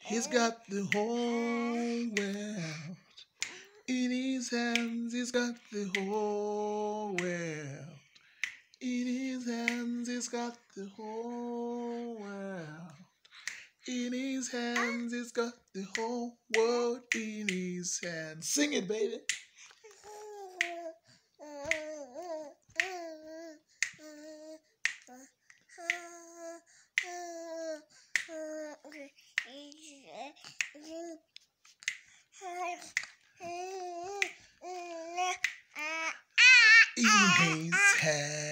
He's got the whole world in his hands. He's got the whole world in his hands. He's got the whole world in his hands. He's got the whole world in his hands. Sing it, baby. In his hands.